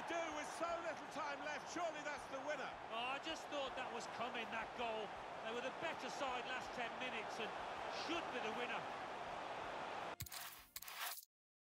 do with so little time left. Surely that's the winner. Oh, I just thought that was coming, that goal. They were the better side last 10 minutes and should be the winner.